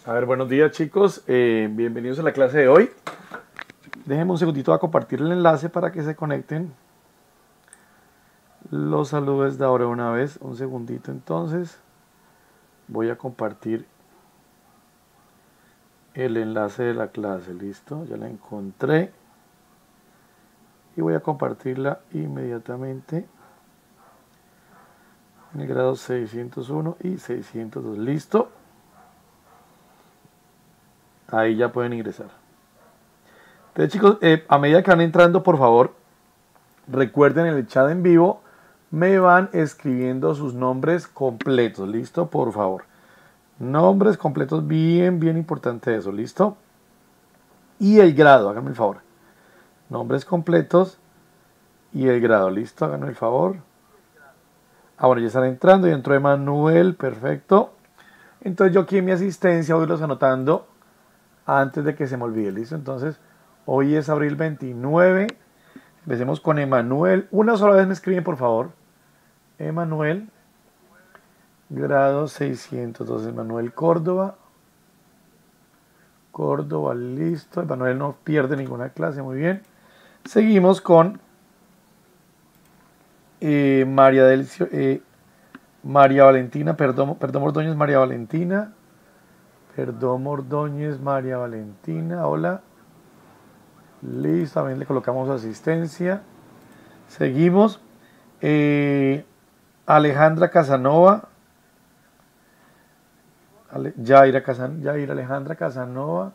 A ver, buenos días chicos, bienvenidos a la clase de hoy. Déjenme un segundito a compartir el enlace para que se conecten. Los saludo desde ahora una vez, un segundito entonces. Voy a compartir el enlace de la clase, listo, ya la encontré. Y voy a compartirla inmediatamente en el grado 601 y 602, listo. Ahí ya pueden ingresar. Entonces chicos, a medida que van entrando, por favor, recuerden en el chat en vivo, me van escribiendo sus nombres completos, ¿listo? Por favor. Nombres completos, bien importante eso, ¿listo? Y el grado, háganme el favor. Nombres completos y el grado, ¿listo? Háganme el favor. Ah, bueno, ya están entrando, ya entró Emanuel, perfecto. Entonces yo aquí en mi asistencia voy los anotando antes de que se me olvide, ¿listo? Entonces, hoy es abril 29. Empecemos con Emanuel. Una sola vez me escriben, por favor. Emanuel, grado 602. Emanuel Córdoba. Córdoba, listo. Emanuel no pierde ninguna clase, muy bien. Seguimos con María Valentina, perdón Ordóñez, María Valentina. Perdón Ordóñez, María Valentina. Hola. Listo, también le colocamos asistencia. Seguimos. Alejandra Casanova. Yair Alejandra Casanova.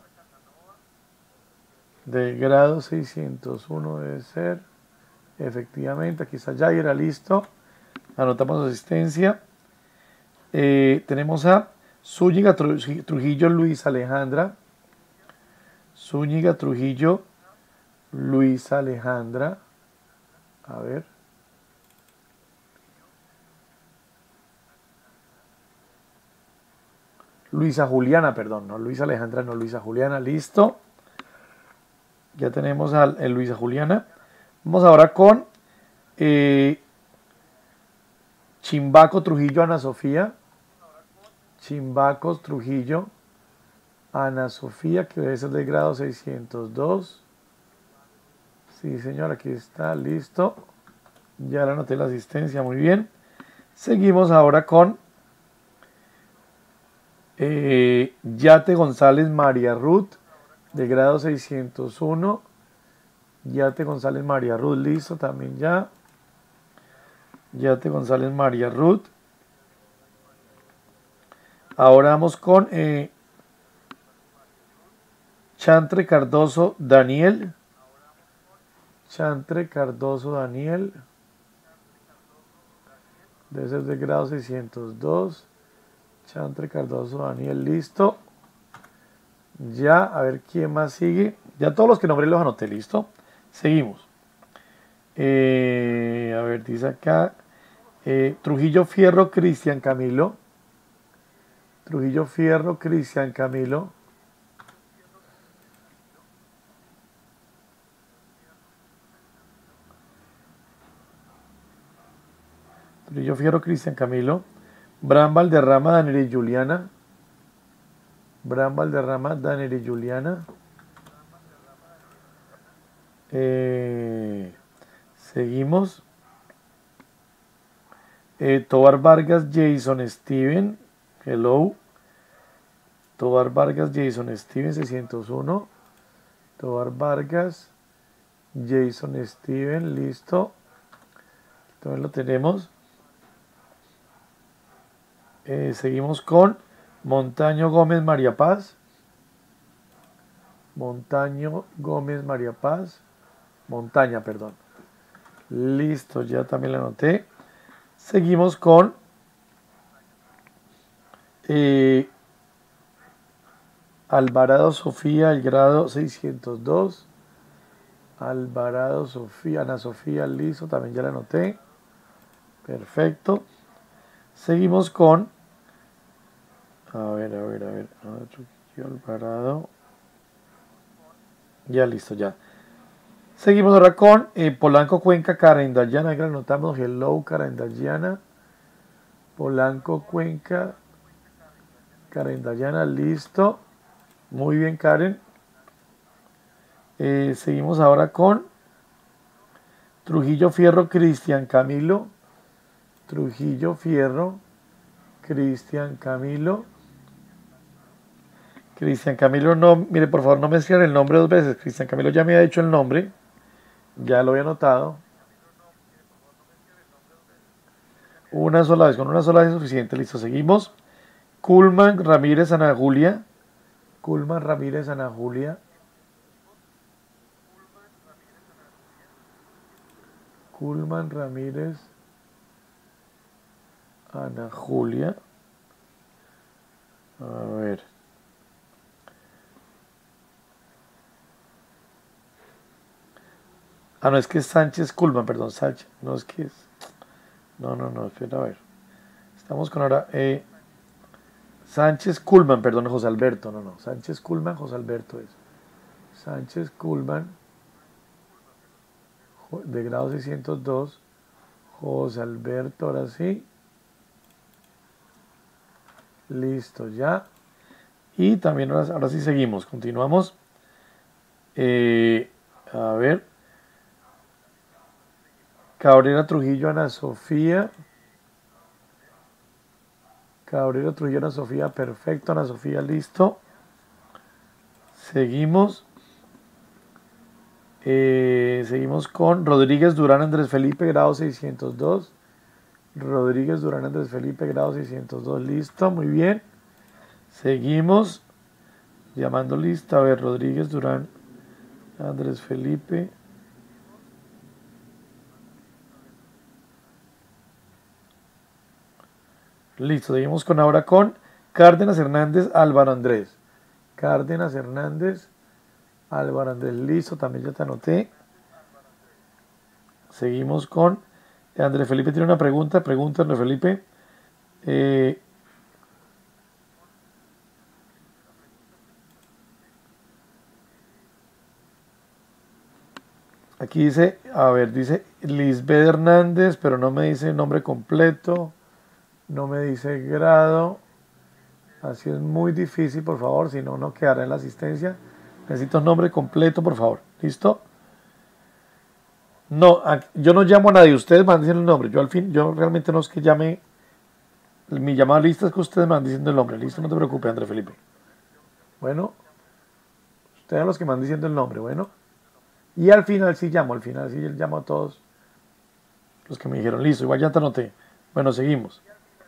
Del grado 601 debe ser. Efectivamente, aquí está Yaira, listo. Anotamos asistencia. Tenemos a Zúñiga Trujillo Luis Alejandra. Zúñiga Trujillo Luis Alejandra. A ver. Luisa Juliana, perdón, no Luisa Alejandra, no Luisa Juliana, listo. Ya tenemos a Luisa Juliana. Vamos ahora con Chimbaco Trujillo Ana Sofía. Chimbacos Trujillo Ana Sofía, que debe ser del grado 602. Sí, señor, aquí está, listo. Ya le anoté la asistencia, muy bien. Seguimos ahora con Yate González María Ruth, de grado 601. Yate González María Ruth, listo, también ya. Yate González María Ruth. Ahora vamos con Chantre Cardoso Daniel. Chantre Cardoso Daniel. Debe ser del grado 602. Chantre Cardoso Daniel, listo. Ya, a ver quién más sigue. Ya todos los que nombré los anoté, listo. Seguimos. A ver, dice acá. Trujillo Fierro Cristian Camilo. Trujillo Fierro Cristian Camilo. Trujillo Fierro Cristian Camilo. Bran Valderrama Daniel y Juliana. Bran Valderrama Daniel y Juliana. Seguimos. Tobar Vargas Jason Steven. Hello. Tobar Vargas Jason Steven 601. Tobar Vargas Jason Steven, listo. También lo tenemos. Seguimos con Montaño Gómez María Paz. Montaño Gómez María Paz. Montaña, perdón. Listo, ya también lo anoté. Seguimos con Alvarado Sofía, el grado 602. Alvarado Sofía, Ana Sofía, listo, también ya la anoté. Perfecto. Seguimos con a ver. Alvarado. Ya listo, ya. Seguimos ahora con Polanco Cuenca Carendallana. Ahí la anotamos. Hello Carendallana. Polanco Cuenca Karen Dayana, listo. Muy bien, Karen. Seguimos ahora con Trujillo Fierro, Cristian Camilo. Trujillo Fierro, Cristian Camilo. Cristian Camilo, no, mire, por favor, no me escriban el nombre dos veces. Cristian Camilo ya me ha dicho el nombre. Ya lo había anotado. Una sola vez, con una sola vez es suficiente. Listo, seguimos. Culman Ramírez Ana Julia. Culman Ramírez Ana Julia. Culman Ramírez Ana Julia. A ver. Ah, no, es que es Sánchez Culman, perdón, Sánchez. No es que es. No, espera, a ver. Estamos con ahora. Sánchez Culman, perdón, José Alberto. No. Sánchez Culman, José Alberto es. Sánchez Culman, de grado 602. José Alberto, ahora sí. Listo, ya. Y también ahora sí seguimos, continuamos. A ver. Cabrera Trujillo Ana Sofía. Cabrera Trujillo Ana Sofía, perfecto, Ana Sofía, listo. Seguimos. Seguimos con Rodríguez Durán Andrés Felipe, grado 602. Rodríguez Durán Andrés Felipe, grado 602, listo, muy bien. Seguimos. Llamando lista, a ver, Rodríguez Durán Andrés Felipe. Listo, seguimos con ahora con Cárdenas Hernández Álvaro Andrés. Cárdenas Hernández Álvaro Andrés, listo, también ya te anoté. Seguimos con Andrés Felipe tiene una pregunta, Andrés Felipe. Aquí dice, a ver, dice Lisbeth Hernández, pero no me dice nombre completo, no me dice grado. Así es muy difícil, por favor, si no, no quedará en la asistencia. Necesito nombre completo, por favor. ¿Listo? No, yo no llamo a nadie, ustedes me van diciendo el nombre. Yo realmente no es que llame, mi llamada lista es que ustedes me van diciendo el nombre. Listo, no te preocupes, André Felipe. Bueno, ustedes son los que me van diciendo el nombre, bueno. Y al final sí llamo a todos los que me dijeron, listo, igual ya te anoté. Bueno, seguimos.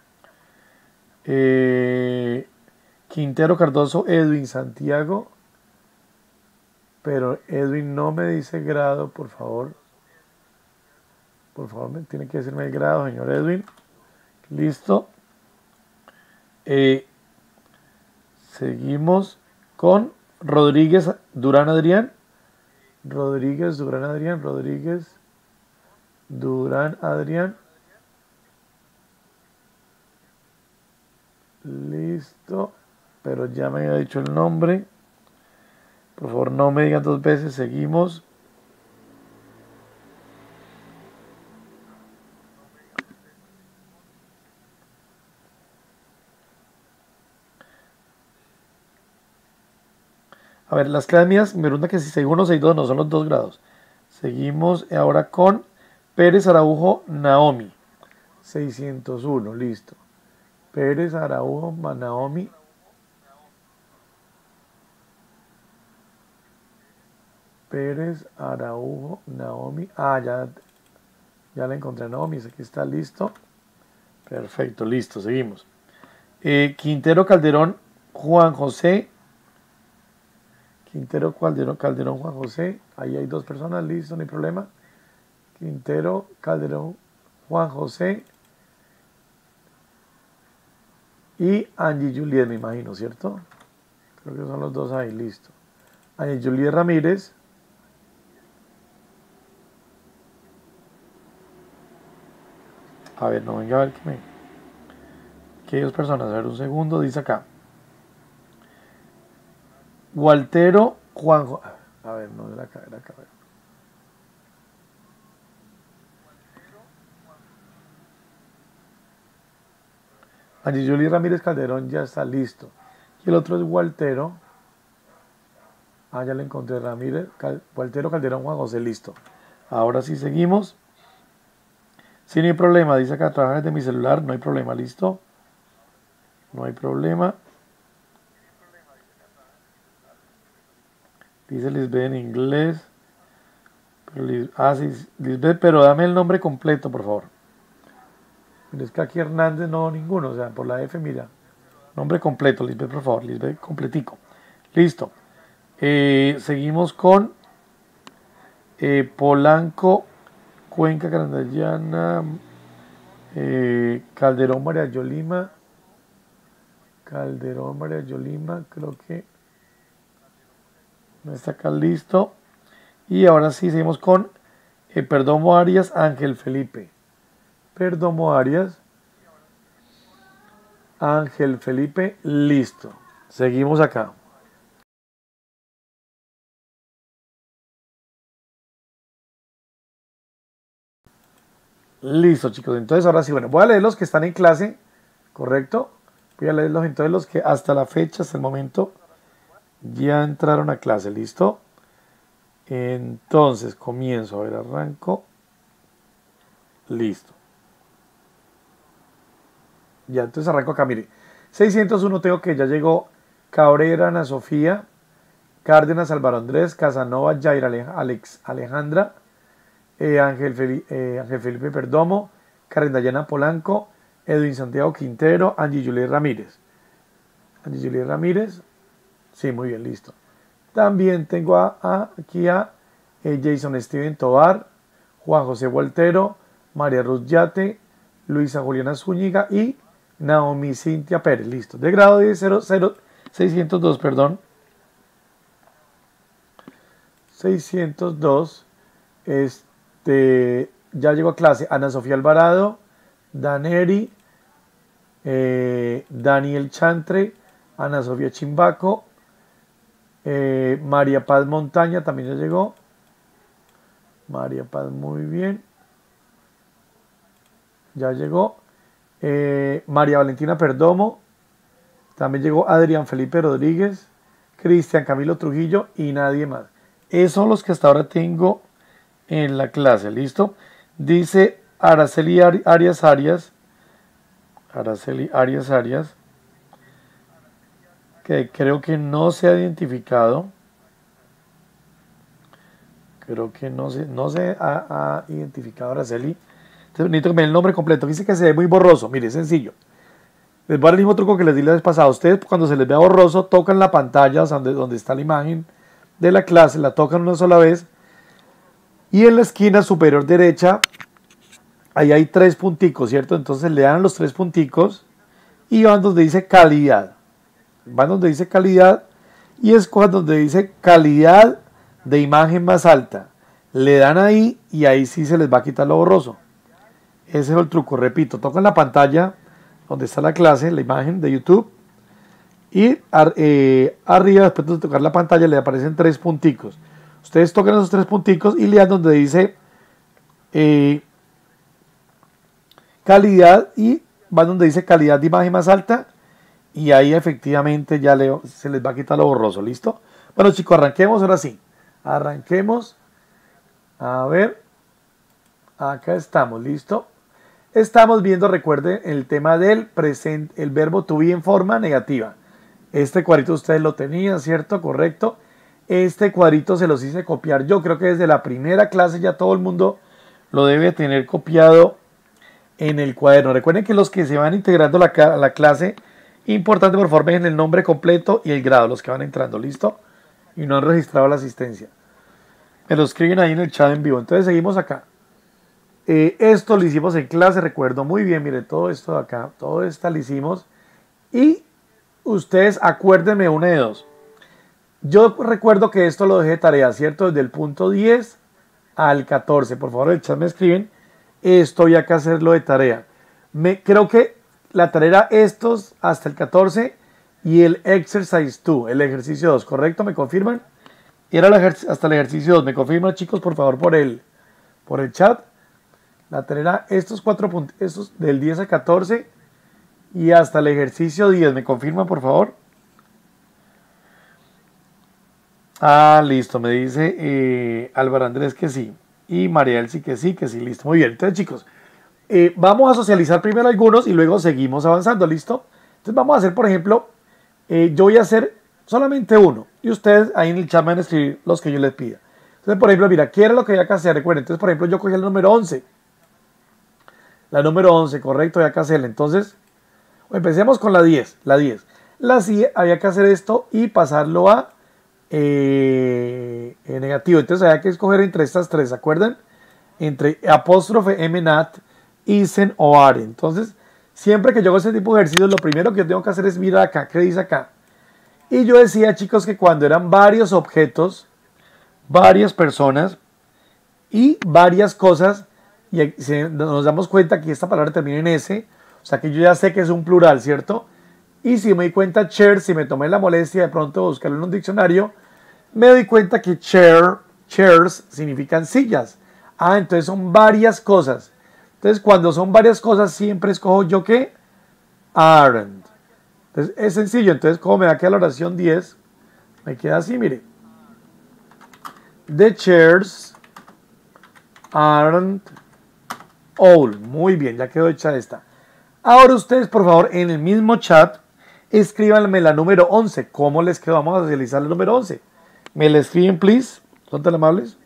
Quintero Cardoso, Edwin Santiago. Pero Edwin no me dice grado, por favor. Por favor, me tiene que decirme el grado, señor Edwin. Listo. Seguimos con Rodríguez Durán Adrián. Rodríguez Durán Adrián. Rodríguez Durán Adrián. Listo. Pero ya me había dicho el nombre. Por favor, no me digan dos veces. Seguimos. A ver, las claves mías me preguntan que si 61 o 62 no son los 2 grados. Seguimos ahora con Pérez Araujo Naomi. 601, listo. Pérez Araujo Naomi. Pérez Araujo Naomi. Ah, ya la encontré, Naomi. Aquí está, listo. Perfecto, listo, seguimos. Quintero Calderón Juan José. Quintero Calderón Juan José. Ahí hay 2 personas, listo, no hay problema. Quintero Calderón Juan José. Y Angie Juliet, me imagino, ¿cierto? Creo que son los 2 ahí, listo. Angie Juliet Ramírez. A ver, no, venga a ver que hay 2 personas. A ver, un segundo, dice acá. Waltero Juanjo. A ver, no, era acá, era acá. Angie Julie Ramírez Calderón ya está listo. Y el otro es Waltero. Ah, ya lo encontré, Ramírez, Waltero Calderón Juan José, listo. Ahora sí seguimos. Sí, no hay problema, dice acá, trabajar desde mi celular, no hay problema, listo. No hay problema. Dice Lisbeth en inglés. Pero, sí, Lisbeth, pero dame el nombre completo, por favor. Pero es que aquí Hernández no, ninguno, o sea, por la F, mira. Nombre completo, Lisbeth, por favor, Lisbeth completico. Listo. Seguimos con Polanco, Cuenca, Grandallana, Calderón, María Yolima. Calderón, María Yolima, creo que no está acá, listo. Y ahora sí, seguimos con Perdomo Arias, Ángel Felipe. Perdomo Arias, Ángel Felipe, listo. Seguimos acá. Listo, chicos. Entonces, ahora sí, bueno, voy a leer los que están en clase, ¿correcto? Voy a leerlos entonces los que hasta la fecha, hasta el momento, ya entraron a clase, ¿listo? Entonces, comienzo, a ver, arranco. Listo. Ya, entonces arranco acá, mire. 601 tengo que ya llegó Cabrera, Ana Sofía, Cárdenas, Álvaro Andrés, Casanova, Jair Alejandra, Ángel Felipe Perdomo, Karen Dayana Polanco, Edwin Santiago Quintero, Angie Julie Ramírez. Angie Julie Ramírez, sí, muy bien, listo. También tengo aquí a Jason Steven Tobar, Juan José Waltero, María Ruth Yate, Luisa Juliana Zúñiga y Naomi Cintia Pérez, listo. De grado de 602, perdón. 602, ya llegó a clase Ana Sofía Alvarado, Daneri, Daniel Chantre, Ana Sofía Chimbaco, María Paz Montaña también ya llegó. María Paz, muy bien. Ya llegó. María Valentina Perdomo. También llegó Adrián Felipe Rodríguez, Cristian Camilo Trujillo y nadie más. Esos son los que hasta ahora tengo en la clase, ¿listo? Dice Araceli Arias Arias. Araceli Arias Arias, que creo que no se ha identificado. Creo que no se ha identificado Araceli. Entonces necesito que me den el nombre completo. Dice que se ve muy borroso. Mire, es sencillo. Les voy a dar el mismo truco que les di la vez pasada. Ustedes cuando se les vea borroso, tocan la pantalla, o sea, donde está la imagen de la clase, la tocan una sola vez. Y en la esquina superior derecha, ahí hay 3 punticos, ¿cierto? Entonces le dan los 3 punticos y van donde dice calidad. Van donde dice calidad y escojan donde dice calidad de imagen más alta. Le dan ahí y ahí sí se les va a quitar lo borroso. Ese es el truco, repito, tocan la pantalla donde está la clase, la imagen de YouTube, y arriba, después de tocar la pantalla, le aparecen 3 punticos. Ustedes tocan esos 3 punticos y le dan donde dice calidad y van donde dice calidad de imagen más alta y ahí efectivamente ya se les va a quitar lo borroso, ¿listo? Bueno, chicos, arranquemos ahora sí. Arranquemos. A ver. Acá estamos, ¿listo? Estamos viendo, recuerden, el tema del presente, el verbo to be en forma negativa. Este cuadrito ustedes lo tenían, ¿cierto? Correcto. Este cuadrito se los hice copiar. Yo creo que desde la primera clase ya todo el mundo lo debe tener copiado en el cuaderno. Recuerden que los que se van integrando a la clase, importante, por favor, dejen el nombre completo y el grado, los que van entrando, ¿listo? Y no han registrado la asistencia. Me lo escriben ahí en el chat en vivo. Entonces seguimos acá. Esto lo hicimos en clase, recuerdo muy bien, mire, todo esto de acá, todo esto lo hicimos. Y ustedes acuérdenme una de dos. Yo recuerdo que esto lo dejé de tarea, ¿cierto? Desde el punto 10 al 14. Por favor, en el chat me escriben. Esto ya que hacerlo de tarea. Creo que la tarea era estos hasta el 14 y el exercise 2, el ejercicio 2, ¿correcto? ¿Me confirman? Era hasta el ejercicio 2. ¿Me confirman, chicos, por favor, por el chat? La tarea era estos 4 puntos, estos del 10 al 14 y hasta el ejercicio 10. ¿Me confirma, por favor? Ah, listo. Me dice Álvaro Andrés que sí. Y María Elsie que sí, listo. Muy bien. Entonces, chicos, vamos a socializar primero algunos y luego seguimos avanzando, ¿listo? Entonces vamos a hacer, por ejemplo, yo voy a hacer solamente uno y ustedes ahí en el chat van a escribir los que yo les pida. Entonces, por ejemplo, mira, ¿qué era lo que había que hacer? Recuerden, entonces, por ejemplo, yo cogí el número 11. La número 11, correcto, había que hacerla. Entonces, empecemos con la 10. La 10. La 10 había que hacer esto y pasarlo a negativo. Entonces había que escoger entre estas tres, ¿se acuerdan? Entre apóstrofe, mnat, isen o are. Entonces, siempre que yo hago este tipo de ejercicios, lo primero que yo tengo que hacer es mirar acá, ¿qué dice acá? Y yo decía, chicos, que cuando eran varios objetos, varias personas y varias cosas, y nos damos cuenta que esta palabra termina en S, o sea que yo ya sé que es un plural, ¿cierto? Y si me di cuenta chair, si me tomé la molestia de pronto de buscarlo en un diccionario, me doy cuenta que chairs significan sillas. Ah, entonces son varias cosas. Entonces cuando son varias cosas siempre escojo yo que aren't. Entonces es sencillo. Entonces como me va a quedar la oración 10, me queda así, mire. The chairs aren't all. Muy bien, ya quedó hecha esta. Ahora ustedes, por favor, en el mismo chat, escríbanme la número 11. ¿Cómo les quedó? Vamos a socializar la número 11. ¿Me la escriben, please? ¿Son tan amables?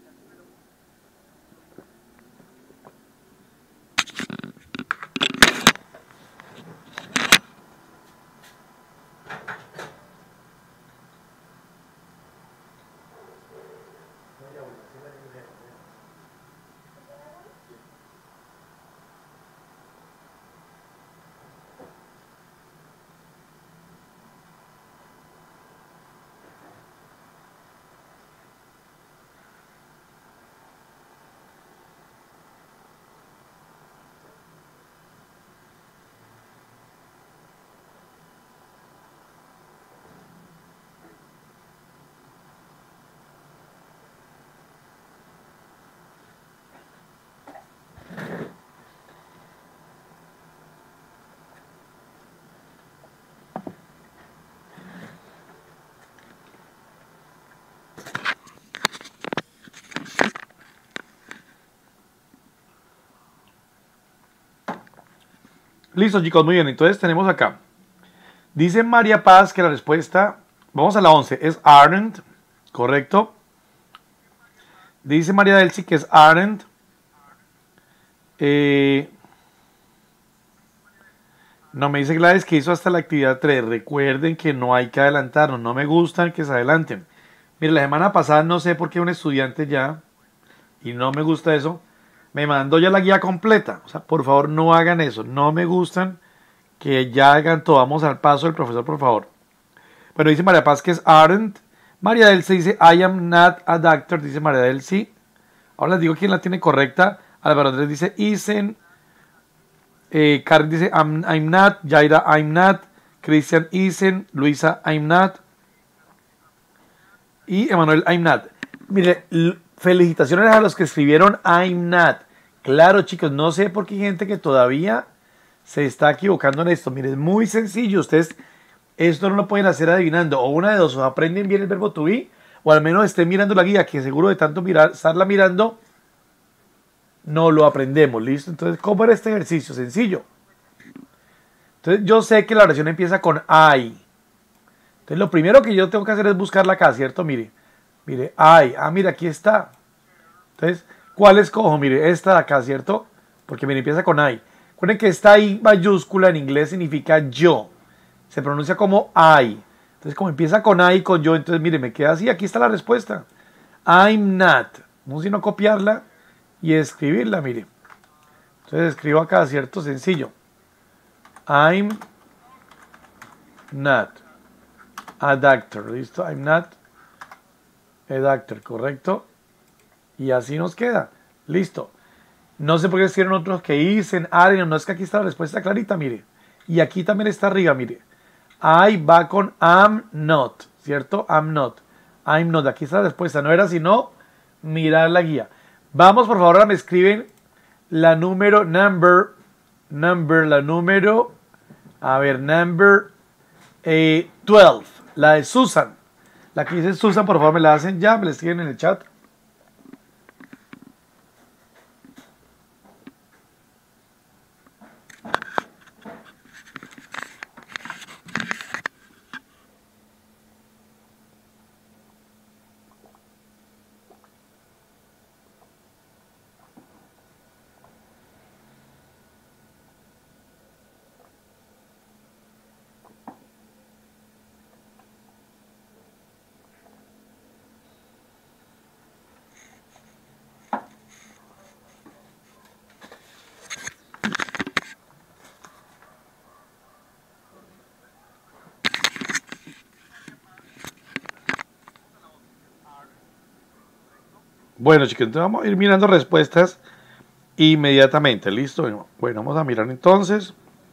Listo, chicos, muy bien. Entonces tenemos acá. Dice María Paz que la respuesta, vamos a la 11, es aren't, ¿correcto? Dice María Delcy que es aren't. No, me dice Gladys que hizo hasta la actividad 3. Recuerden que no hay que adelantarnos, no me gustan que se adelanten. Mire, la semana pasada no sé por qué un estudiante ya, y no me gusta eso, me mandó ya la guía completa. O sea, por favor no hagan eso, no me gustan que ya hagan todo. Vamos al paso del profesor, por favor. Bueno, dice María Paz que es aren't. María Delcy dice I am not a doctor, dice María Delcy. Ahora les digo quién la tiene correcta. Álvaro Andrés dice isn't. Karen dice I'm not. Yaira I'm not. Cristian isn't. Luisa I'm not. Y Emanuel I'm not. Mire, felicitaciones a los que escribieron I'm not. Claro, chicos, no sé por qué hay gente que todavía se está equivocando en esto. Mire, es muy sencillo. Ustedes esto no lo pueden hacer adivinando. O una de dos, o aprenden bien el verbo to be, o al menos estén mirando la guía, que seguro de tanto estarla mirando, no lo aprendemos. ¿Listo? Entonces, ¿cómo era este ejercicio? Sencillo. Entonces, yo sé que la oración empieza con I. Entonces, lo primero que yo tengo que hacer es buscarla acá, ¿cierto? Mire, I. Ah, mira, aquí está. Entonces, ¿cuál escojo? Mire, esta de acá, ¿cierto? Porque mire, empieza con I. Recuerden que esta I mayúscula en inglés significa yo. Se pronuncia como I. Entonces, como empieza con I y con yo, entonces, mire, me queda así. Aquí está la respuesta. I'm not. No sino copiarla y escribirla, mire. Entonces, escribo acá, ¿cierto? Sencillo. I'm not a doctor. ¿Listo? I'm not a doctor, ¿correcto? Y así nos queda. Listo. No sé por qué escribieron otros que dicen, no, es que aquí está la respuesta clarita, mire. Y aquí también está arriba, mire. I va con am not, ¿cierto? Am not. I'm not. Aquí está la respuesta. No era sino mirar la guía. Vamos, por favor, ahora me escriben la número, la número A ver, number 12. La de Susan. La que dice Susan, por favor, me la hacen ya. Me la escriben en el chat. Bueno, chicos, entonces vamos a ir mirando respuestas inmediatamente. ¿Listo? Bueno, vamos a mirar entonces.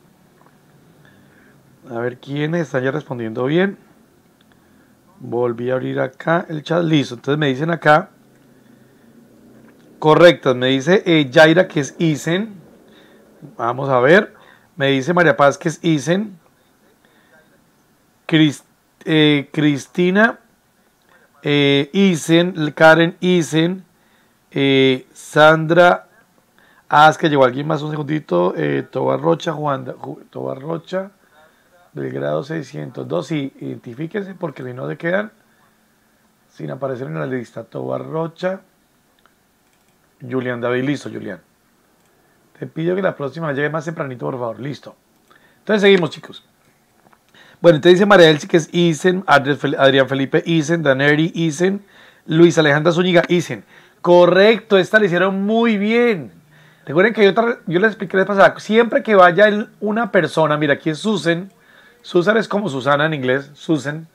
A ver quiénes están ya respondiendo bien. Volví a abrir acá el chat. Listo. Entonces me dicen acá. Correctas. Me dice Yaira que es Isen. Vamos a ver. Me dice María Paz que es Isen. Cristina Isen. Karen Isen. Sandra. Es que llegó alguien más un segundito. Tobar Rocha, Tobar Rocha. Del grado 602. Sí, identifíquense porque si no se quedan sin aparecer en la lista. Tobar Rocha. Julián David, listo, Julián. Te pido que la próxima llegue más tempranito, por favor. Listo. Entonces seguimos, chicos. Bueno, entonces dice María Elsie que es Isen, Adrián Felipe Isen, Daneri Isen, Luis Alejandra Zúñiga Isen. Correcto, esta la hicieron muy bien. Recuerden que yo les expliqué la pasada. Siempre que vaya una persona, mira, aquí es Susan. Susan es como Susana en inglés. Susan.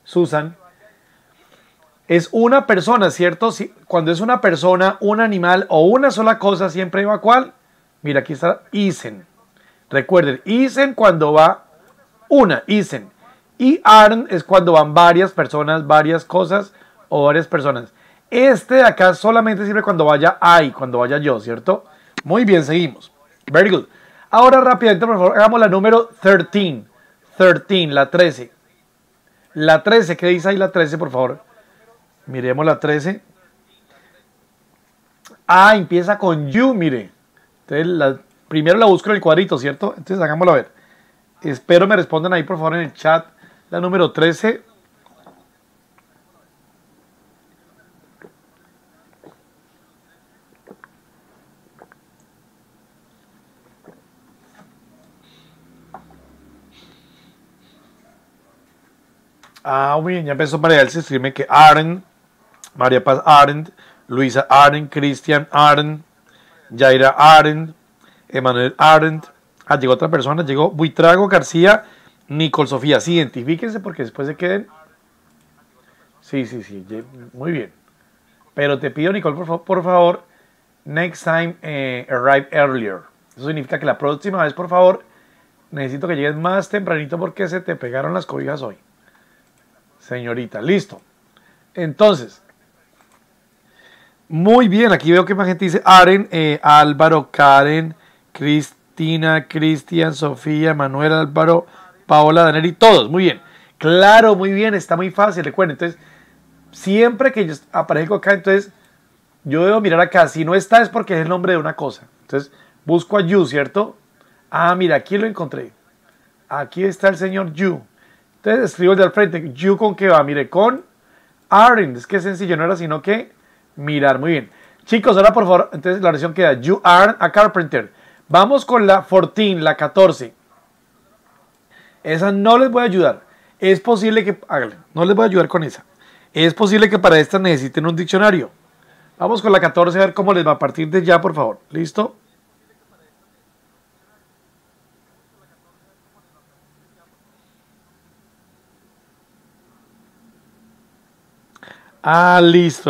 Es una persona, ¿cierto? Cuando es una persona, un animal o una sola cosa, siempre va ¿cuál? Mira, aquí está Isen. Recuerden, Isen cuando va una, Isen. Y Arn es cuando van varias personas, varias cosas o varias personas. Este de acá solamente sirve cuando vaya I, cuando vaya yo, ¿cierto? Muy bien, seguimos. Very good. Ahora rápidamente, por favor, hagamos la número 13. 13, la 13. La 13, ¿qué dice ahí la 13, por favor? Miremos la 13. Empieza con you, mire. Entonces, primero la busco en el cuadrito, ¿cierto? Entonces, hagámoslo a ver. Espero me respondan ahí, por favor, en el chat. La número 13. Muy bien, ya empezó María Elsa a escribirme que Aren, María Paz Arendt, Luisa Arendt, Cristian Arendt, Yaira Arendt, Emanuel Arendt. Llegó otra persona, llegó Buitrago García, Nicole Sofía. Sí, identifíquense porque después se queden. Sí, muy bien. Pero te pido, Nicole, por favor, next time arrive earlier. Eso significa que la próxima vez, por favor, necesito que llegues más tempranito porque se te pegaron las cobijas hoy. Señorita, listo. Entonces, muy bien, aquí veo que más gente dice Aren, Álvaro, Karen, Cristina, Cristian, Sofía, Manuel, Álvaro, Paola, Daneri, todos, muy bien. Claro, muy bien, está muy fácil, recuerden. Entonces, siempre que yo aparezco acá, entonces, yo debo mirar acá. Si no está es porque es el nombre de una cosa. Entonces, busco a You, ¿cierto? Mira, aquí lo encontré. Aquí está el señor You. Entonces escribo el de al frente. You con qué va, mire, con Aren. Es que es sencillo, no era sino que mirar. Muy bien. Chicos, ahora por favor, entonces la oración queda You are a carpenter. Vamos con la 14, la 14. Esa no les voy a ayudar. Es posible que... Háganle, no les voy a ayudar con esa. Es posible que para esta necesiten un diccionario. Vamos con la 14 a ver cómo les va a partir de ya, por favor. ¿Listo? Listo.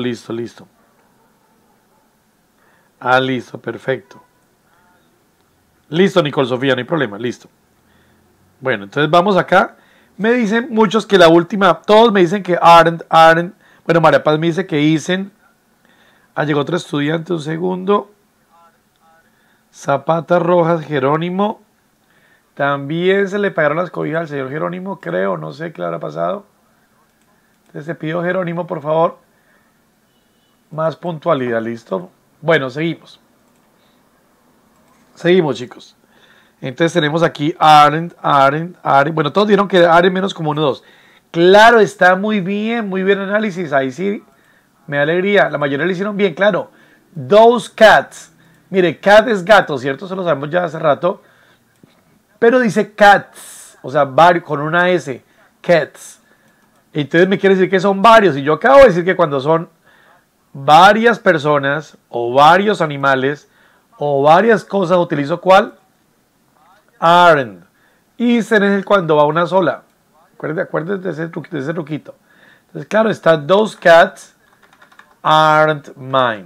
Listo, perfecto. Listo, Nicole Sofía, no hay problema, listo. Bueno, entonces vamos acá. Me dicen muchos que la última, todos me dicen que Arendt. Bueno, María Paz me dice que Isen. Llegó otro estudiante, un segundo. Zapata Rojas, Jerónimo. También se le pagaron las cobijas al señor Jerónimo, creo, no sé qué le habrá pasado. Entonces te pido, Jerónimo, por favor, más puntualidad, ¿listo? Bueno, seguimos. Seguimos, chicos. Entonces tenemos aquí Arendt. Bueno, todos dieron que Arendt menos como 1, 2. Claro, está muy bien análisis. Ahí sí, me da alegría. La mayoría lo hicieron bien, claro. Those cats. Mire, cat es gato, ¿cierto? Eso lo sabemos ya hace rato. Pero dice cats, o sea, varios, con una S. Cats. Entonces me quiere decir que son varios. Y yo acabo de decir que cuando son varias personas, o varios animales, o varias cosas, utilizo ¿cuál? Aren't. Isen es el cuando va una sola. Acuérdense de ese truquito. Entonces, claro, está those cats aren't mine.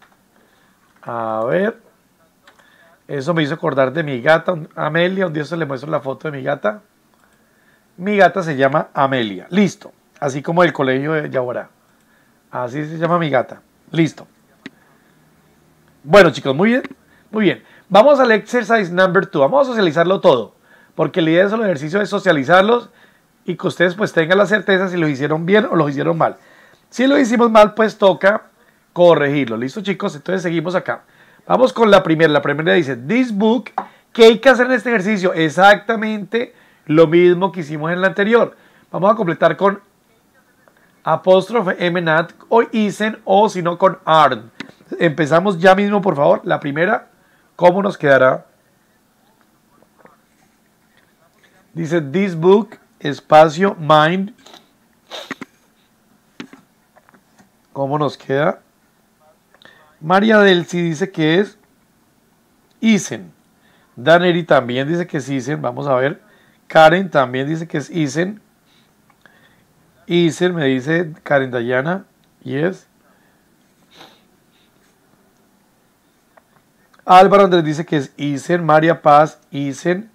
A ver. Eso me hizo acordar de mi gata, Amelia. Un día se le muestro la foto de mi gata. Mi gata se llama Amelia. Listo. Así como el colegio de Yaborá. Así se llama mi gata. Listo. Bueno, chicos, muy bien. Muy bien. Vamos al exercise number 2. Vamos a socializarlo todo. Porque la idea de esos ejercicios es socializarlos y que ustedes pues tengan la certeza si lo hicieron bien o lo hicieron mal. Si lo hicimos mal, pues toca corregirlo. ¿Listo, chicos? Entonces seguimos acá. Vamos con la primera. La primera dice, this book. ¿Qué hay que hacer en este ejercicio? Exactamente lo mismo que hicimos en la anterior. Vamos a completar con apóstrofe, not, o isen, o si no con aren't. Empezamos ya mismo, por favor. La primera, ¿cómo nos quedará? Dice, this book, espacio, mind. ¿Cómo nos queda? María Delcy dice que es isen. Daneri también dice que es isen. Vamos a ver. Karen también dice que es isen. Isen me dice Karen Dayana. Yes. Álvaro Andrés dice que es isen. María Paz, isen.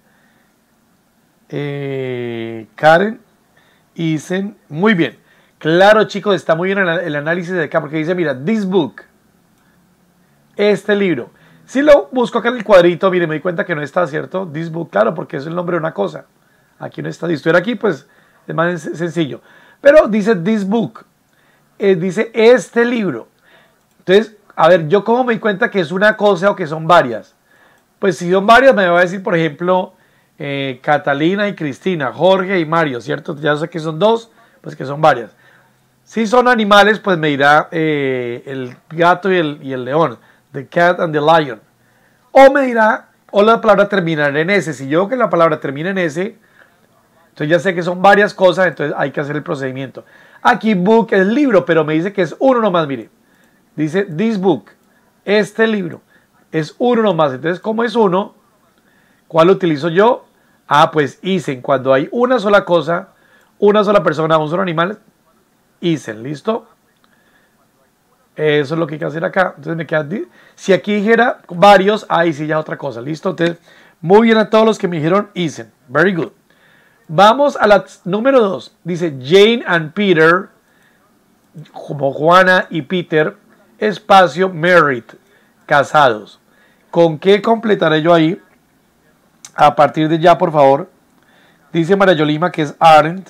Karen, isen. Muy bien. Claro, chicos, está muy bien el análisis de acá porque dice, mira, this book. Este libro. Si lo busco acá en el cuadrito, mire, me di cuenta que no está, ¿cierto? This book, claro, porque es el nombre de una cosa. Aquí no está. Si estuviera aquí, pues es más sencillo. Pero dice this book. Dice este libro. Entonces, a ver, ¿yo cómo me di cuenta que es una cosa o que son varias? Pues si son varias, me va a decir, por ejemplo, Catalina y Cristina, Jorge y Mario, ¿cierto? Ya sé que son dos, pues que son varias. Si son animales, pues me dirá el gato y el león. The cat and the lion. O me dirá, o la palabra terminará en S. Si yo veo que la palabra termina en S, entonces ya sé que son varias cosas, entonces hay que hacer el procedimiento. Aquí book es libro, pero me dice que es uno nomás, mire. Dice this book, este libro, es uno nomás. Entonces, ¿cómo es uno? ¿Cuál utilizo yo? Ah, pues isen. Cuando hay una sola cosa, una sola persona, un solo animal, isen. ¿Listo? Eso es lo que hay que hacer acá. Entonces me queda, si aquí dijera varios, ahí sí ya otra cosa. ¿Listo? Entonces, muy bien a todos los que me dijeron isen. Very good. Vamos a la número 2. Dice Jane and Peter, como Juana y Peter, espacio married, casados. ¿Con qué completaré yo ahí? A partir de ya, por favor. Dice María Yolima que es aren't.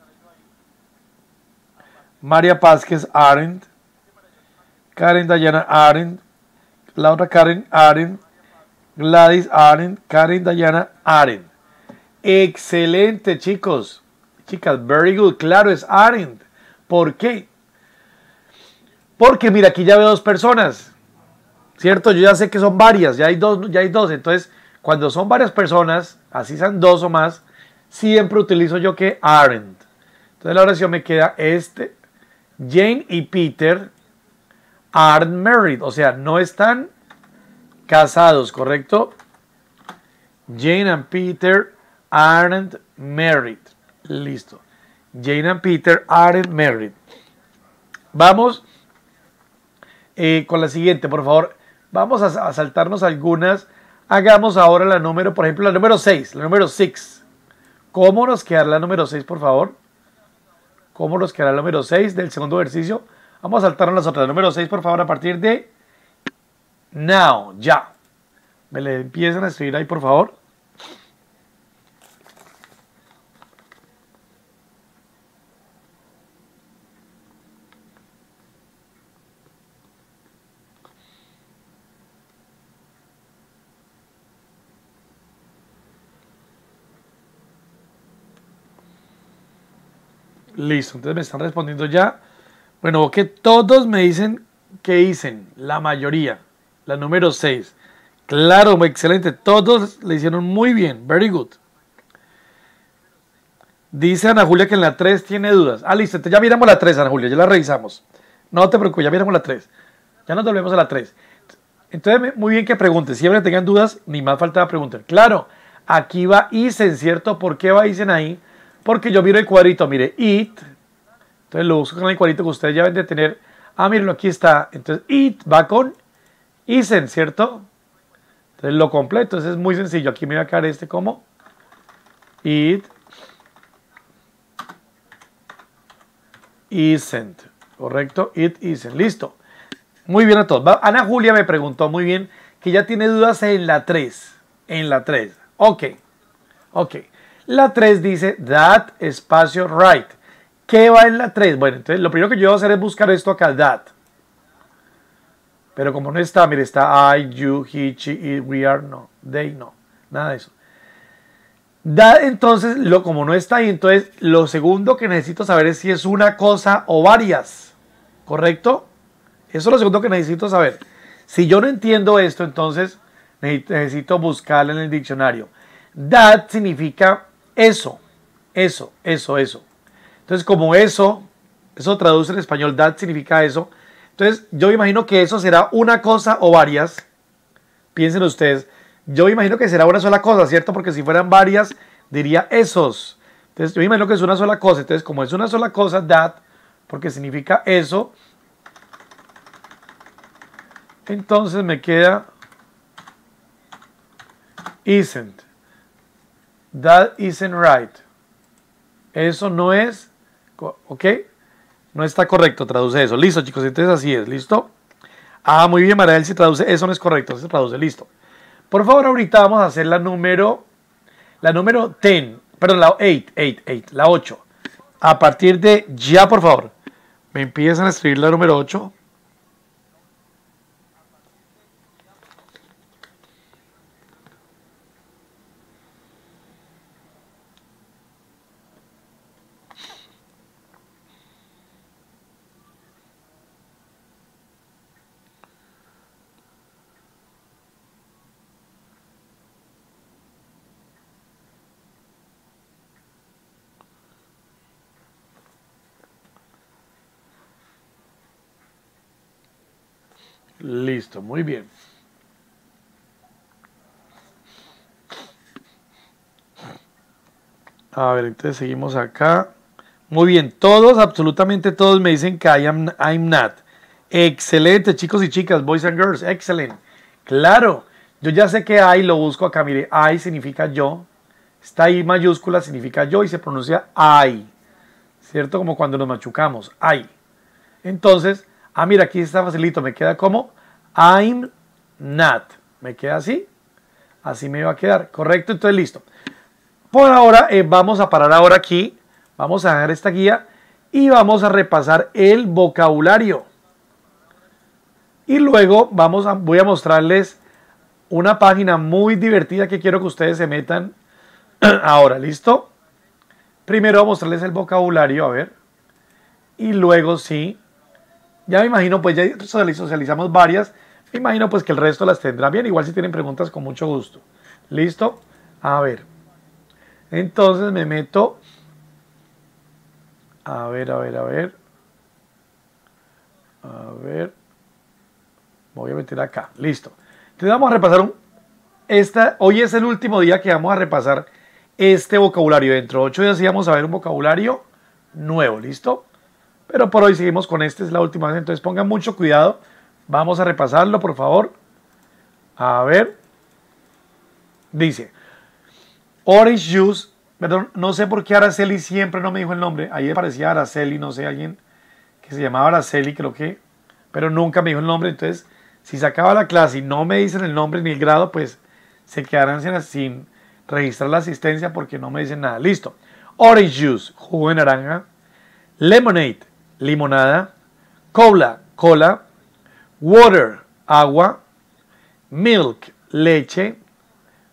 María Paz que es aren't. Karen Dayana aren't. La otra Karen aren't. Gladys aren't. Karen Dayana aren't. Excelente, chicos. Chicas, very good. Claro, es aren't. ¿Por qué? Porque mira, aquí ya veo dos personas. ¿Cierto? Yo ya sé que son varias. Ya hay dos. Entonces, cuando son varias personas, así sean dos o más, siempre utilizo yo que aren't. Entonces la oración me queda Jane y Peter aren't married. O sea, no están casados, ¿correcto? Jane and Peter aren't married. Listo. Jane and Peter aren't married. Vamos con la siguiente, por favor. Vamos a saltarnos algunas. Hagamos ahora la número, por ejemplo, la número 6. La número 6. ¿Cómo nos quedará la número 6, por favor? ¿Cómo nos quedará la número 6 del segundo ejercicio? Vamos a saltarnos las otras. La número 6, por favor, a partir de now, ya. Me le empiezan a escribir ahí, por favor. Listo, entonces me están respondiendo ya. Bueno, que todos me dicen que dicen, la mayoría. La número 6. Claro, excelente. Todos le hicieron muy bien. Very good. Dice Ana Julia que en la 3 tiene dudas. Ah, listo. Ya miramos la 3, Ana Julia. Ya la revisamos. No te preocupes, ya miramos la 3. Ya nos volvemos a la 3. Entonces, muy bien que pregunten. Siempre tengan dudas, ni más falta preguntar. Claro, aquí va Isen, ¿cierto? ¿Por qué va Isen ahí? Porque yo miro el cuadrito. Mire, it. Entonces lo busco con el cuadrito que ustedes ya deben de tener. Ah, mírenlo, aquí está. Entonces, it va con Isen, ¿cierto? Entonces lo completo. Entonces es muy sencillo. Aquí me va a quedar este como it isn't. ¿Correcto? It isn't. Listo. Muy bien a todos. Ana Julia me preguntó muy bien que ya tiene dudas en la 3. En la 3. Ok. Ok. La 3 dice that espacio right. ¿Qué va en la 3? Bueno, entonces lo primero que yo voy a hacer es buscar esto acá, that. Pero como no está, mire, está I, you, he, she, it, we are, no. They, no. Nada de eso. That, entonces, como no está ahí, entonces lo segundo que necesito saber es si es una cosa o varias. ¿Correcto? Eso es lo segundo que necesito saber. Si yo no entiendo esto, entonces necesito buscarlo en el diccionario. That significa eso, eso, eso, eso. Entonces, como eso traduce en español, that significa eso. Entonces, yo me imagino que eso será una cosa o varias. Piensen ustedes. Yo me imagino que será una sola cosa, ¿cierto? Porque si fueran varias, diría esos. Entonces, yo me imagino que es una sola cosa. Entonces, como es una sola cosa, that, porque significa eso, entonces me queda isn't. That isn't right. Eso no es, ¿ok? No está correcto, traduce eso. Listo, chicos, entonces así es, ¿listo? Ah, muy bien, Mariel, si traduce, eso no es correcto, se traduce, listo. Por favor, ahorita vamos a hacer la número 10, perdón, la 8, la 8. A partir de ya, por favor, me empiezan a escribir la número 8. Listo, muy bien. A ver, entonces seguimos acá. Muy bien, todos, absolutamente todos me dicen que I'm not. Excelente, chicos y chicas, boys and girls, excelente. Claro, yo ya sé que I lo busco acá, mire, I significa yo. Esta I mayúscula significa yo y se pronuncia I. ¿Cierto? Como cuando nos machucamos, I. Entonces, mira, aquí está facilito, me queda como I'm not. Me queda así. Así me va a quedar. Correcto, entonces listo. Por ahora, vamos a parar ahora aquí. Vamos a dejar esta guía y vamos a repasar el vocabulario. Y luego voy a mostrarles una página muy divertida que quiero que ustedes se metan ahora. ¿Listo? Primero voy a mostrarles el vocabulario, a ver. Y luego sí. Ya me imagino, pues ya socializamos varias. Me imagino pues que el resto las tendrán bien. Igual si tienen preguntas, con mucho gusto. ¿Listo? A ver. Entonces me meto. A ver. Voy a meter acá. Listo. Entonces vamos a repasar hoy es el último día que vamos a repasar este vocabulario. Dentro de 8 días sí vamos a ver un vocabulario nuevo. ¿Listo? Pero por hoy seguimos con este. Es la última vez. Entonces pongan mucho cuidado. Vamos a repasarlo, por favor. A ver. Dice. Orange juice. Perdón, no sé por qué Araceli siempre no me dijo el nombre. Ahí me parecía Araceli, no sé, alguien que se llamaba Araceli, creo que. Pero nunca me dijo el nombre. Entonces, si se acaba la clase y no me dicen el nombre ni el grado, pues se quedarán sin registrar la asistencia porque no me dicen nada. Listo. Orange juice, jugo de naranja. Lemonade, limonada. Cola, cola. Water, agua. Milk, leche.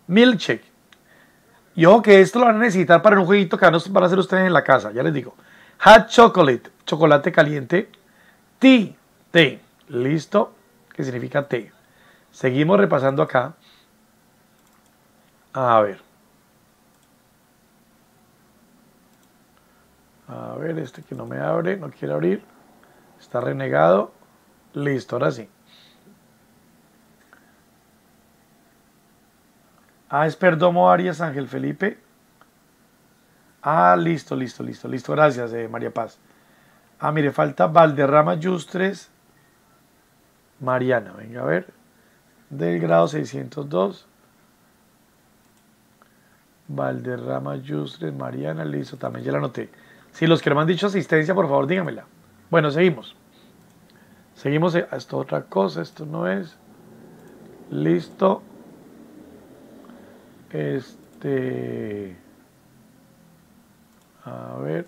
Milkshake. Y ojo que esto lo van a necesitar para un jueguito que van a hacer ustedes en la casa, ya les digo. Hot chocolate, chocolate caliente. Tea, té. Listo, que significa té. Seguimos repasando acá. A ver. A ver, este que no me abre, no quiere abrir. Está renegado. Listo, ahora sí. Ah, es Perdomo Arias Ángel Felipe. Ah, listo, listo, listo, listo. Gracias, María Paz. Ah, mire, falta Valderrama Yustres Mariana. Venga, a ver. Del grado 602. Valderrama Yustres Mariana. Listo, también ya la anoté. Si los que no me han dicho asistencia, por favor, díganmela. Bueno, seguimos. Seguimos. Esto es otra cosa, esto no es. Listo. A ver.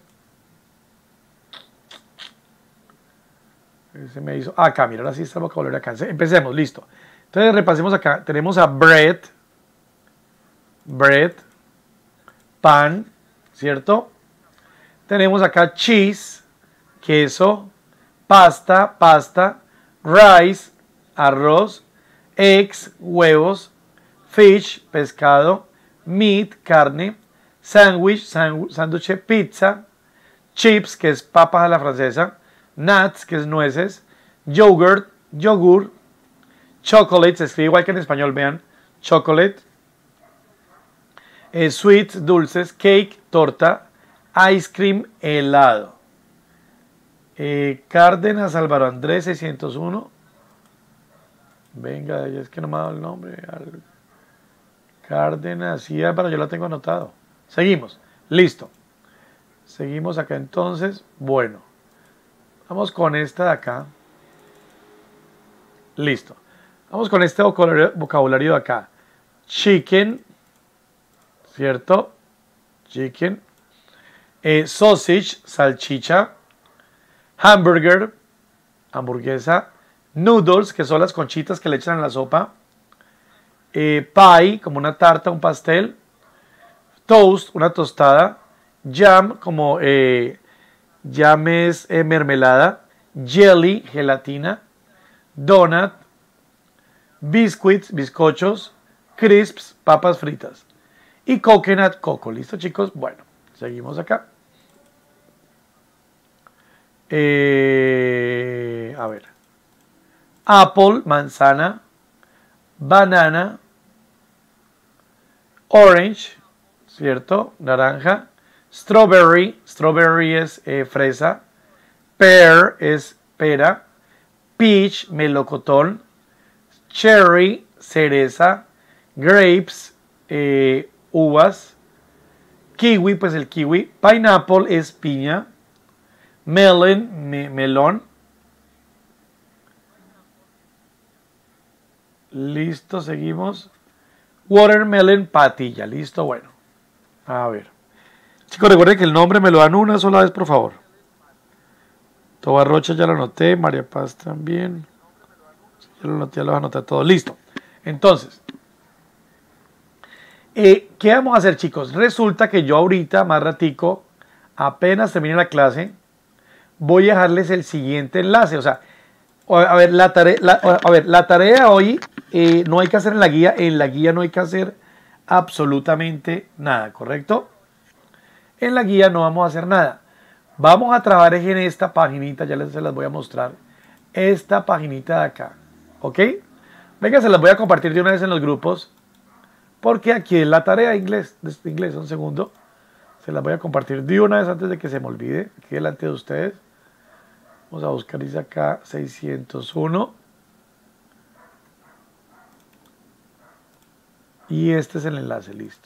Se me hizo. Acá, mira, ahora sí está el vocabulario acá. Empecemos, listo. Entonces repasemos acá. Tenemos a bread. Bread. Pan, ¿cierto? Tenemos acá cheese, queso, pasta, pasta, rice, arroz, eggs, huevos, fish, pescado, meat, carne, sandwich, sándwich, pizza, chips, que es papas a la francesa, nuts, que es nueces, yogurt, yogur, chocolate, se escribe igual que en español, vean, chocolate, sweets, dulces, cake, torta, ice cream, helado. Cárdenas, Álvaro Andrés, 601. Venga, es que no me ha dado el nombre. Cárdenas, sí, Álvaro, yo la tengo anotado. Seguimos, listo. Seguimos acá entonces. Bueno, vamos con esta de acá. Listo. Vamos con este vocabulario de acá. Chicken, ¿cierto? Chicken. Sausage, salchicha. Hamburger, hamburguesa. Noodles, que son las conchitas que le echan a la sopa. Pie, como una tarta, un pastel. Toast, una tostada. Jam, como jam es mermelada. Jelly, gelatina. Donut. Biscuits, bizcochos. Crisps, papas fritas. Y coconut, coco. ¿Listo, chicos? Bueno, seguimos acá. A ver. Apple, manzana. Banana. Orange, ¿cierto? Naranja. Strawberry, strawberry es fresa. Pear es pera. Peach, melocotón. Cherry, cereza. Grapes, uvas. Kiwi, pues el kiwi. Pineapple es piña. Melon, melón. Listo, seguimos. Watermelon, patilla. Listo, bueno. A ver. Chicos, recuerden que el nombre me lo dan una sola vez, por favor. Tobarrocha ya lo anoté. María Paz también. Ya lo anoté, ya lo anoté todo. Listo. Entonces, ¿qué vamos a hacer, chicos? Resulta que yo ahorita, más ratico, apenas termine la clase, voy a dejarles el siguiente enlace. O sea, a ver, la tarea hoy no hay que hacer en la guía. En la guía no hay que hacer absolutamente nada, ¿correcto? En la guía no vamos a hacer nada. Vamos a trabajar en esta paginita, ya se las voy a mostrar. Esta paginita de acá, ¿ok? Venga, se las voy a compartir de una vez en los grupos. Porque aquí es la tarea de inglés, un segundo. Se las voy a compartir de una vez antes de que se me olvide, aquí delante de ustedes. Vamos a buscar, dice acá, 601. Y este es el enlace, listo.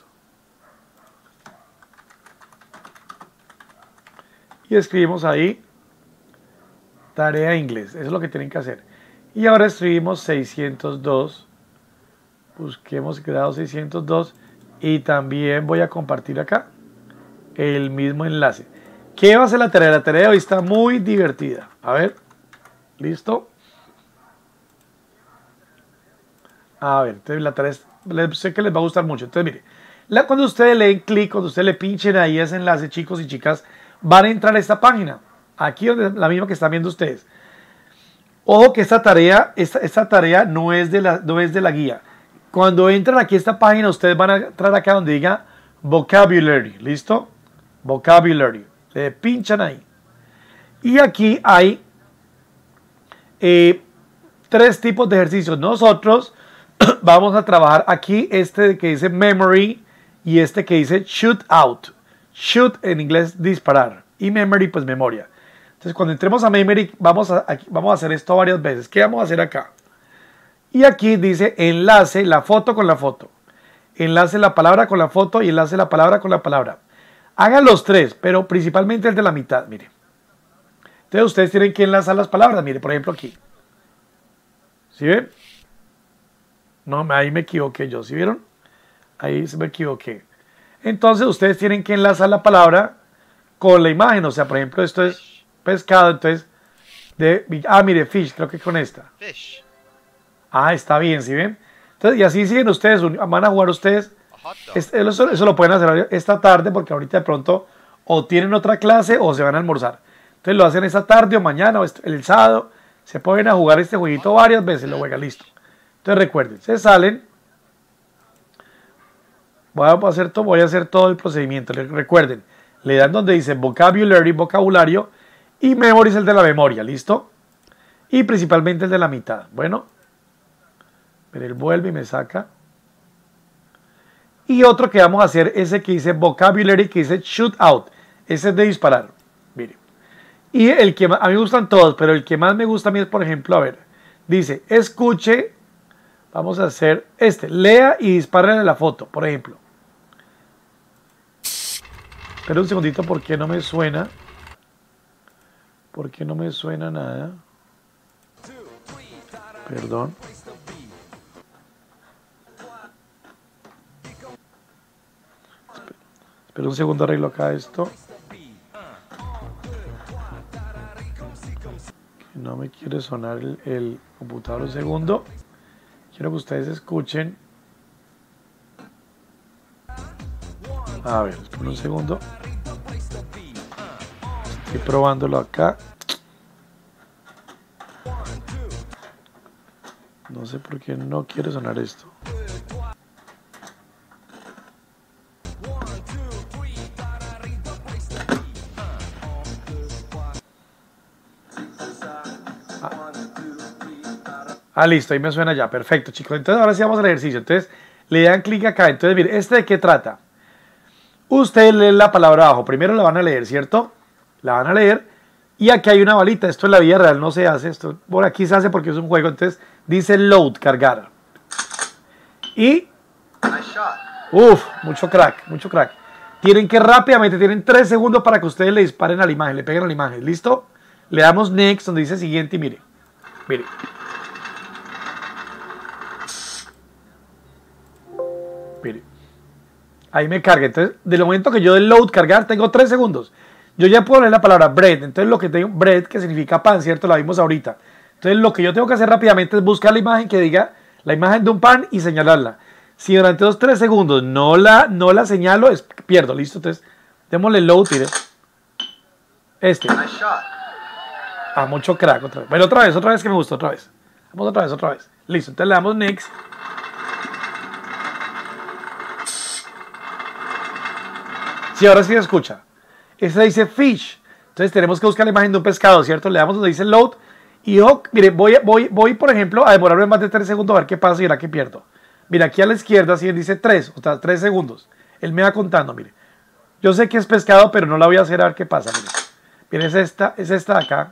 Y escribimos ahí, tarea de inglés, eso es lo que tienen que hacer. Y ahora escribimos 602. Busquemos grado 602 y también voy a compartir acá el mismo enlace. ¿Qué va a ser la tarea? La tarea de hoy está muy divertida. A ver, ¿listo? A ver, entonces la tarea sé que les va a gustar mucho. Entonces, mire, cuando ustedes le den clic, cuando ustedes le pinchen ahí ese enlace, chicos y chicas, van a entrar a esta página. Aquí donde la misma que están viendo ustedes. Ojo que esta tarea no es de la guía. Cuando entran aquí a esta página, ustedes van a entrar acá donde diga Vocabulary. ¿Listo? Vocabulary. Le pinchan ahí. Y aquí hay 3 tipos de ejercicios. Nosotros vamos a trabajar aquí este que dice Memory y este que dice Shoot Out. Shoot en inglés disparar y Memory pues memoria. Entonces cuando entremos a Memory vamos a hacer esto varias veces. ¿Qué vamos a hacer acá? Y aquí dice enlace la foto con la foto. Enlace la palabra con la foto y enlace la palabra con la palabra. Hagan los 3, pero principalmente el de la mitad, mire. Entonces ustedes tienen que enlazar las palabras, mire, por ejemplo aquí. ¿Sí ven? No, ahí me equivoqué yo, ¿sí vieron? Ahí se me equivoqué. Entonces ustedes tienen que enlazar la palabra con la imagen. O sea, por ejemplo, esto es pescado, entonces... mire, fish, creo que con esta. Fish. Está bien, ¿sí ven? Entonces, y así siguen ustedes, van a jugar ustedes. Eso lo pueden hacer esta tarde porque ahorita de pronto o tienen otra clase o se van a almorzar. Entonces lo hacen esta tarde o mañana o el sábado. Se pueden a jugar este jueguito varias veces, lo juegan, listo. Entonces recuerden, se salen. Voy a hacer todo el procedimiento. Recuerden, le dan donde dice vocabulary, vocabulario, y memory es el de la memoria, ¿listo? Y principalmente el de la mitad. Bueno, pero él vuelve y me saca. Y otro que vamos a hacer, ese que dice vocabulary, que dice shoot out. Ese es de disparar. Mire. Y el que más, a mí me gustan todos, pero el que más me gusta a mí es, por ejemplo, a ver, dice, escuche, vamos a hacer lea y dispara en la foto, por ejemplo. Espera un segundito, ¿por qué no me suena? ¿Por qué no me suena nada? Perdón. Espera un segundo, arreglo acá esto. Que no me quiere sonar el computador un segundo. Quiero que ustedes escuchen. A ver, espera un segundo. Estoy probándolo acá. No sé por qué no quiere sonar esto. Listo, ahí me suena ya, perfecto, chicos. Entonces ahora sí vamos al ejercicio. Entonces le dan clic acá. Entonces mire, ¿de qué trata? Ustedes leen la palabra abajo. Primero la van a leer, ¿cierto? La van a leer. Y aquí hay una balita. Esto en la vida real no se hace. Esto por aquí se hace porque es un juego. Entonces dice load, cargar. Y... mucho crack, mucho crack. Tienen que rápidamente, tienen 3 segundos para que ustedes le disparen a la imagen, le peguen a la imagen. ¿Listo? Le damos next, donde dice siguiente y mire. Mire. Mire. Ahí me carga. Entonces, del momento que yo del load cargar, tengo 3 segundos. Yo ya puedo leer la palabra bread. Entonces, lo que tengo, bread, que significa pan, ¿cierto? La vimos ahorita. Entonces, lo que yo tengo que hacer rápidamente es buscar la imagen que diga la imagen de un pan y señalarla. Si durante los 3 segundos no la señalo, pierdo. ¿Listo? Entonces, démosle load, mire. Mucho crack. Otra vez. Bueno, otra vez que me gustó, otra vez. Vamos otra vez. Listo. Entonces, le damos next. Sí, ahora sí se escucha. Esta dice fish. Entonces tenemos que buscar la imagen de un pescado, ¿cierto? Le damos donde dice load. Y mire, voy, por ejemplo, a demorarme más de 3 segundos a ver qué pasa y verá que pierdo. Mira, aquí a la izquierda sí dice 3, o sea, 3 segundos. Él me va contando, mire. Yo sé que es pescado, pero no la voy a hacer a ver qué pasa, mire. Mire, es esta de acá.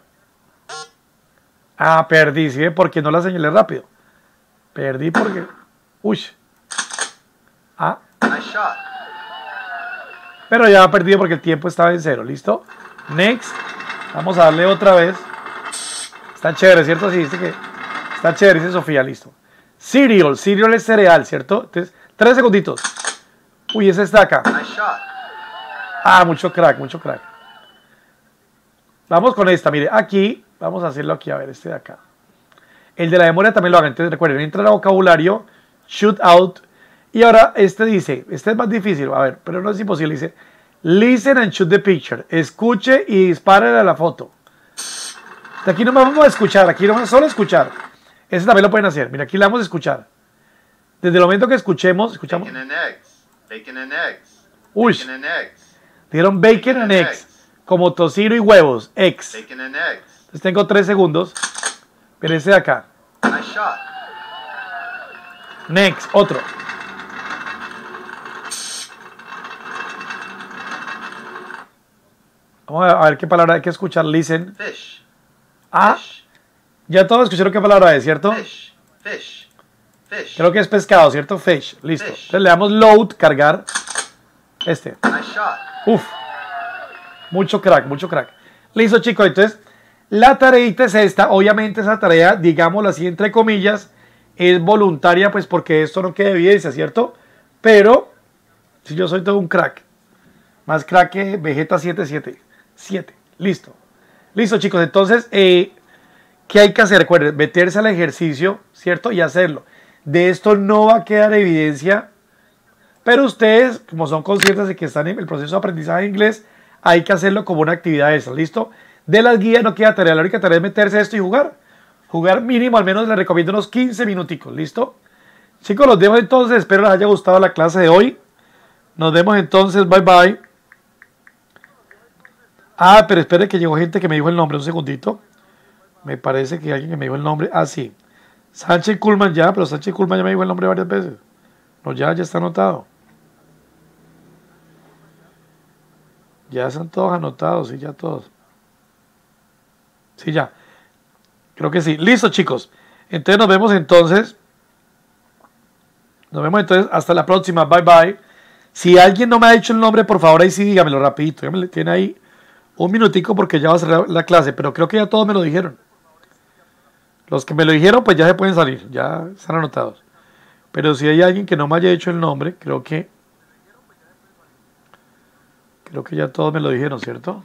Perdí, ¿sí? Porque no la señalé rápido. Perdí porque... Uy. Pero ya ha perdido porque el tiempo estaba en 0, ¿listo? Next. Vamos a darle otra vez. Está chévere, ¿cierto? Sí, dice que está chévere, dice Sofía, listo. Cereal es cereal, ¿cierto? Entonces, 3 segunditos. Uy, ese está acá. Mucho crack, mucho crack. Vamos con esta, mire, aquí, vamos a hacerlo aquí, a ver, este de acá. El de la memoria también lo hagan, entonces recuerden, entra a vocabulario, shoot out. Y ahora este dice, este es más difícil, a ver, pero no es imposible, dice, Listen and shoot the picture. Escuche y dispare a la foto. De aquí no vamos a escuchar, aquí no vamos a solo escuchar. Ese también lo pueden hacer. Mira, aquí le vamos a escuchar. Desde el momento que escuchamos. Bacon and eggs. Bacon and eggs. Uy. Bacon and eggs. Dieron bacon and eggs. Como tocino y huevos. Eggs. Bacon and eggs. Entonces tengo 3 segundos. Pero ese de acá. I shot. Next. Otro. Vamos a ver qué palabra hay que escuchar. Listen. Fish. Ah. Fish. Ya todos escucharon qué palabra es, ¿cierto? Fish. Fish. Fish. Creo que es pescado, ¿cierto? Fish. Listo. Fish. Entonces le damos load, cargar. Este. I shot. Uf. Mucho crack, mucho crack. Listo, chicos. Entonces, la tareita es esta. Obviamente esa tarea, digámoslo así, entre comillas, es voluntaria, pues porque esto no queda evidencia, ¿cierto? Pero, si yo soy todo un crack. Más crack que Vegeta 7. Listo. Listo, chicos. Entonces, ¿qué hay que hacer? Recuerden, meterse al ejercicio, ¿cierto? Y hacerlo. De esto no va a quedar evidencia. Pero ustedes, como son conscientes de que están en el proceso de aprendizaje de inglés, hay que hacerlo como una actividad extra, ¿listo? De las guías no queda tarea, la única tarea es meterse a esto y jugar. Jugar mínimo, al menos les recomiendo unos 15 minuticos, ¿listo? Chicos, los dejo entonces, espero les haya gustado la clase de hoy. Nos vemos entonces, bye bye. Ah, pero espere que llegó gente que me dijo el nombre, un segundito. Me parece que alguien que me dijo el nombre, ah, sí. Sánchez Kuhlman ya, pero Sánchez Kuhlman ya me dijo el nombre varias veces. No, ya está anotado. Ya están todos anotados, sí, ya todos. Sí, ya. Creo que sí. Listo, chicos. Entonces nos vemos entonces. Nos vemos entonces. Hasta la próxima. Bye, bye. Si alguien no me ha dicho el nombre, por favor, ahí sí dígamelo rapidito. Tiene ahí un minutico porque ya va a cerrar la clase. Pero creo que ya todos me lo dijeron. Los que me lo dijeron, pues ya se pueden salir. Ya están anotados. Pero si hay alguien que no me haya dicho el nombre, creo que ya todos me lo dijeron, ¿cierto?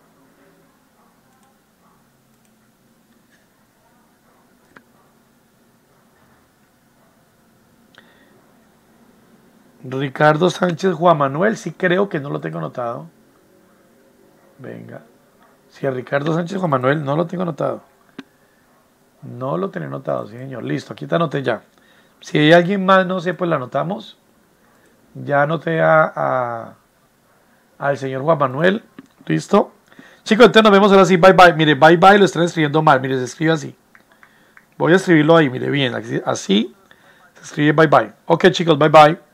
Ricardo Sánchez Juan Manuel, sí creo que no lo tengo anotado. Venga. Si a Ricardo Sánchez Juan Manuel no lo tengo anotado. No lo tenía anotado, sí señor. Listo, aquí te anoté ya. Si hay alguien más, no sé, pues lo anotamos. Ya anoté al señor Juan Manuel. Listo. Chicos, entonces nos vemos ahora sí. Bye bye. Mire, bye bye lo están escribiendo mal. Mire, se escribe así. Voy a escribirlo ahí. Mire bien. Así se escribe bye bye. Ok, chicos, bye bye.